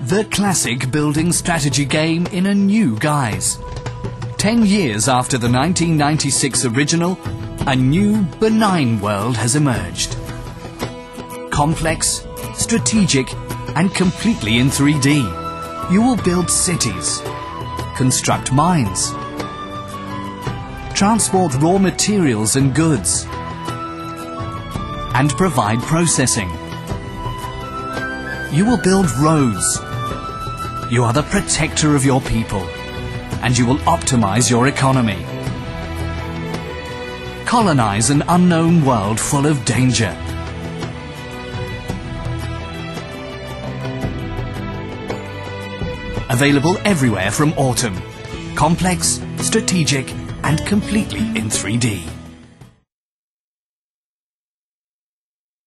The classic building strategy game in a new guise. 10 years after the 1996 original, a new, benign world has emerged. Complex, strategic, and completely in 3D. You will build cities, construct mines, transport raw materials and goods, and provide processing. You will build roads. You are the protector of your people, and you will optimize your economy. Colonize an unknown world full of danger. Available everywhere from autumn. Complex, strategic, and completely in 3D.